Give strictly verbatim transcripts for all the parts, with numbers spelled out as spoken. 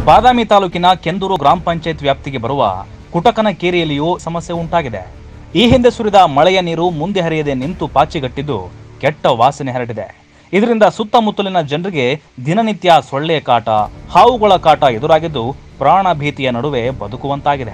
ಬಾದಾಮಿ ತಾಲೂಕಿನ ಕೆಂದೂರು ಗ್ರಾಮ ಪಂಚಾಯತ್ ವ್ಯಾಪ್ತಿಗೆ ಬರುವ ಕುಟಕನಕೇರಿಯಲ್ಲಿಯೂ ಸಮಸ್ಯೆ ಉಂಟಾಗಿದೆ. ಈ ಹಿಂದೆ ಸುರಿದ ಮಳೆಯ ನೀರು ಮುಂದೆ ಹರಿಯದೆ ನಿಂತು ಪಾಚಿಗಟ್ಟಿದ್ದು ಕೆಟ್ಟ ವಾಸನೆ ಹರಡಿದೆ. ಇದರಿಂದ ಸುತ್ತಮುತ್ತಲಿನ ಜನರಿಗೆ ದಿನನಿತ್ಯ ಸೊಳ್ಳೆ ಕಾಟ, ಹಾವುಗಳ ಕಾಟ ಎದುರಾಗಿದ್ದು ಪ್ರಾಣ ಭೀತಿಯ ನಡುವೆ ಬದುಕುವಂತಾಗಿದೆ.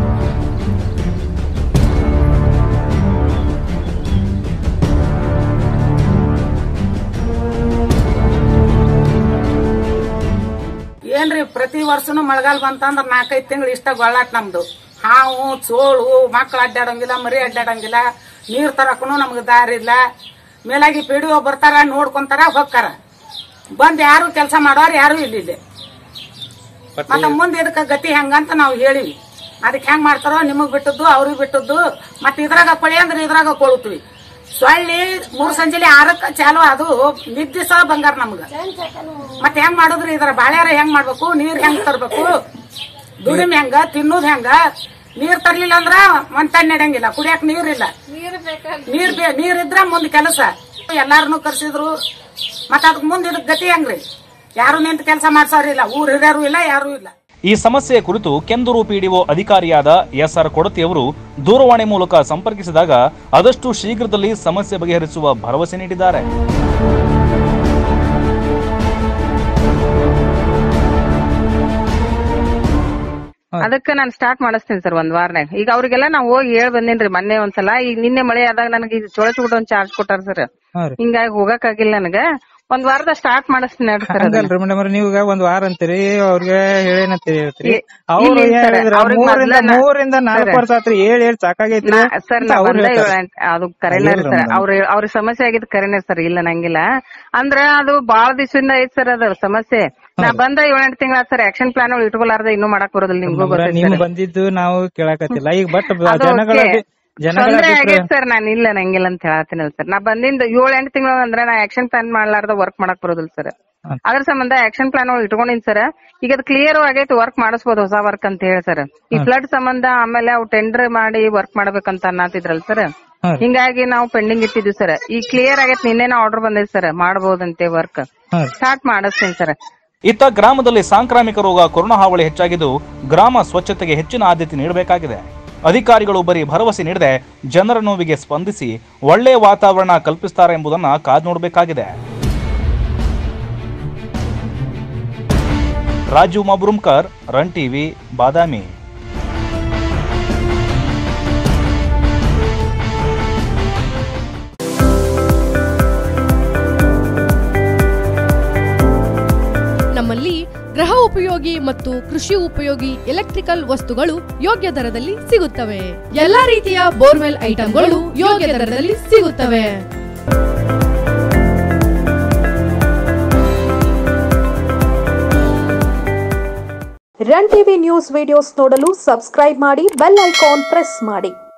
ಏನ್ರಿ ಪ್ರತಿ ವರ್ಷನು ಮಳೆಗಾಲ ಬಂತಂದ್ರ ನಾಲ್ಕೈದು ತಿಂಗಳು ಇಷ್ಟ ಗೊಳ್ಳಾಟ್ ನಮ್ದು. ಹಾವು, ಚೋಳು, ಮಕ್ಳು ಅಡ್ಡಾಡಂಗಿಲ್ಲ, ಮರಿ ಅಡ್ಡಾಡಂಗಿಲ್ಲ, ನೀರ್ ತರಕನು ನಮ್ಗೆ ದಾರಿ ಇಲ್ಲ. ಮೇಲಾಗಿ ಪಿಡಿಒ ಬರ್ತಾರ, ನೋಡ್ಕೊಂತಾರ, ಹೋಗ್ತಾರ. ಬಂದ್ ಯಾರು ಕೆಲಸ ಮಾಡೋರು ಯಾರು ಇಲ್ಲಿ. ಮತ್ತ ಮುಂದೆ ಇದಕ್ಕ ಗತಿ ಹೆಂಗಂತ ನಾವು ಹೇಳಿವಿ. ಅದಕ್ಕೆ ಹೆಂಗ್ ಮಾಡ್ತಾರೋ ನಿಮಗ್ ಬಿಟ್ಟದ್ದು, ಅವ್ರಿಗೆ ಬಿಟ್ಟದ್ದು. ಮತ್ ಇದ್ರಾಗ ಕೊಳಿ ಅಂದ್ರೆ ಇದ್ರಾಗ ಕೊಳ್ತೀವಿ. ಸೊಳ್ಳಿ ಮೂರ್ ಸಂಜೆಲಿ ಆರಕ್ಕ ಚಾಲು, ಅದು ನಿದ್ದೆ ಸಹ ಬಂಗಾರ ನಮ್ಗ. ಮತ್ ಹೆಂಗ್ ಮಾಡುದ್ರಿ ಇದ್ರ ಬಾಳ್ಯಾರ ಹೆಂಗ್ ಮಾಡ್ಬೇಕು, ನೀರ್ ಹೆಂಗ್ ತರ್ಬೇಕು, ದುಡಿಮೆ ಹೆಂಗ, ತಿನ್ನೋದ್ ಹೆಂಗ. ನೀರ್ ತರ್ಲಿಲ್ಲ ಅಂದ್ರ ಒಂದ್ ತಣ್ಣೆ ನಡೆಯಂಗಿಲ್ಲ, ಕುಡಿಯಾಕ ನೀರ್ ಇಲ್ಲ. ನೀರ್ ನೀರ್ ಇದ್ರ ಮುಂದ್ ಕೆಲಸ. ಎಲ್ಲಾರನು ಕರ್ಸಿದ್ರು. ಮತ್ತ ಅದಕ್ ಮುಂದ್ ಇದಕ್ ಗತಿ ಹೆಂಗ್ರಿ? ಯಾರು ನಿಂತ ಕೆಲಸ ಮಾಡ್ಸಾರಿಲ್ಲ, ಊರ್ ಹಿರಿಯರು ಇಲ್ಲ, ಯಾರು ಇಲ್ಲ. ಈ ಸಮಸ್ಯೆ ಕುರಿತು ಕೆಂದೂರು ಪಿಡಿಒ ಅಧಿಕಾರಿಯಾದ ಎಸ್ ಆರ್ ಕೊಡತಿಯವರು ದೂರವಾಣಿ ಮೂಲಕ ಸಂಪರ್ಕಿಸಿದಾಗ ಆದಷ್ಟು ಶೀಘ್ರದಲ್ಲಿ ಸಮಸ್ಯೆ ಬಗೆಹರಿಸುವ ಭರವಸೆ ನೀಡಿದ್ದಾರೆ. ಅದಕ್ಕೆ ನಾನು ಸ್ಟಾರ್ಟ್ ಮಾಡಿಸ್ತೀನಿ ಸರ್ ಒಂದ್ ವಾರನಾಗ. ಈಗ ಅವ್ರಿಗೆಲ್ಲ ನಾವು ಹೋಗಿ ಹೇಳ್ ಬಂದೇನ್ರಿ ಮೊನ್ನೆ ಒಂದ್ಸಲ. ಈಗ ನಿನ್ನೆ ಮಳೆ ಆದಾಗ ನನಗೆ ಈಗ ಚೋಳ ಚುಗುಡ ಒಂದ್ ಚಾರ್ಜ್ ಕೊಟ್ಟಾರ ಸರ್. ಹಿಂಗಾಗಿ ಹೋಗಕ್ ಆಗಿಲ್ಲ ನನಗ. ಒಂದ್ ವಾರದ ಸ್ಟಾರ್ಟ್ ಮಾಡಿಸ್ತೀನಿ ಸರ್. ನೀವು ಒಂದ್ ವಾರ ಅಂತೀರಿ, ಅವ್ರಿಗೆ ಹೇಳೇನಂತೀರಿ? ಮೂರಿಂದ ನಾಲ್ಕು ವರ್ಷ ಆತ್ರಿ, ಏಳ್ ಏಳ್ ಸಾಕಾಗೈತ್ರಿ ಸರ್. ಅದು ಕರೆನೇ ಸರ್. ಅವ್ರ ಅವ್ರಿಗೆ ಸಮಸ್ಯೆ ಆಗಿದ್ ಕರೆನೇ ಸರ್, ಇಲ್ಲ ನಂಗಿಲ್ಲ. ಅಂದ್ರ ಅದು ಬಾಳ ದಿವಸದಿಂದ ಐತ್ ಸರ್ ಅದ ಸಮಸ್ಯೆ. ನಾ ಬಂದ ಏಳೆಂಟು ತಿಂಗಳ ಸರ್ ಆಕ್ಷನ್ ಪ್ಲಾನ್ ಇಟ್ಕೊಲಾರ್ದ ಇನ್ನೂ ಮಾಡಕ್ ಬರೋದಿಲ್ಲ. ನಿಮ್ಗೂ ನಿಮ್ ಬಂದಿದ್ದು ನಾವು ಕೇಳಾಕತ್ತಿಲ್ಲ. ಈಗ ಬಟ್ ತೊಂದ್ರೆ ಆಗೈತ್ ಸರ್. ನಾನ್ ಇಲ್ಲ ನಂಗಿಲ್ಲ ಅಂತ ಹೇಳತ್ತೀನಲ್ಲ ಸರ್. ನಾ ಬಂದಿಂದ ಏಳ್ ಎಂಟು ತಿಂಗಳ ಅಂದ್ರೆ ನಾ ಆಕ್ಷನ್ ಪ್ಲಾನ್ ಮಾಡ್ಲಾರ್ದ ವರ್ಕ್ ಮಾಡಕ್ ಬರೋದಿಲ್ಲ ಸರ್. ಅದ್ರ ಸಂಬಂಧ ಆಕ್ಷನ್ ಪ್ಲಾನ್ ಇಟ್ಕೊಂಡಿನ್ ಸರ್. ಈಗ ಅದ್ ಕ್ಲಿಯರ್ ಆಗೈತಿ, ವರ್ಕ್ ಮಾಡಿಸ್ಬೋದು ಹೊಸ ವರ್ಕ್ ಅಂತ ಹೇಳಿ ಸರ್. ಈ ಫ್ಲಡ್ ಸಂಬಂಧ ಆಮೇಲೆ ಅವು ಟೆಂಡರ್ ಮಾಡಿ ವರ್ಕ್ ಮಾಡ್ಬೇಕಂತ ಅನ್ನತಿದ್ರಲ್ ಸರ್. ಹಿಂಗಾಗಿ ನಾವು ಪೆಂಡಿಂಗ್ ಇಟ್ಟಿದ್ವಿ ಸರ್. ಈಗ ಕ್ಲಿಯರ್ ಆಗೈತಿ, ನಿನ್ನೆನ ಆರ್ಡರ್ ಬಂದೈತಿ ಸರ್. ಮಾಡಬಹುದಂತೆ ವರ್ಕ್ ಸ್ಟಾರ್ಟ್ ಮಾಡಿಸ್ತೀನಿ ಸರ್. ಇತ್ತ ಗ್ರಾಮದಲ್ಲಿ ಸಾಂಕ್ರಾಮಿಕ ರೋಗ ಕೊರೋನಾ ಹಾವಳಿ ಹೆಚ್ಚಾಗಿದ್ದು ಗ್ರಾಮ ಸ್ವಚ್ಛತೆಗೆ ಹೆಚ್ಚಿನ ಆದ್ಯತೆ ನೀಡಬೇಕಾಗಿದೆ. ಅಧಿಕಾರಿಗಳು ಬರೀ ಭರವಸೆ ನೀಡದೆ ಜನರ ನೋವಿಗೆ ಸ್ಪಂದಿಸಿ ಒಳ್ಳೆಯ ವಾತಾವರಣ ಕಲ್ಪಿಸುತ್ತಾರೆ ಎಂಬುದನ್ನು ಕಾದು ನೋಡಬೇಕಾಗಿದೆ. Raju Mabrumkar, run TV, Badami. ನಮ್ಮಲ್ಲಿ ಗೃಹ ಉಪಯೋಗಿ ಮತ್ತು ಕೃಷಿ ಉಪಯೋಗಿ ಎಲೆಕ್ಟ್ರಿಕಲ್ ವಸ್ತುಗಳು ಯೋಗ್ಯ ದರದಲ್ಲಿ ಸಿಗುತ್ತವೆ. ಎಲ್ಲಾ ರೀತಿಯ ಬೋರ್ವೆಲ್ ಐಟಂಗಳು ಯೋಗ್ಯ ದರದಲ್ಲಿ ಸಿಗುತ್ತವೆ. ರನ್ ಟಿವಿ ನ್ಯೂಸ್ ವಿಡಿಯೋಸ್ ನೋಡಲು ಸಬ್ಸ್ಕ್ರೈಬ್ ಮಾಡಿ, ಬೆಲ್ ಐಕಾನ್ ಪ್ರೆಸ್ ಮಾಡಿ.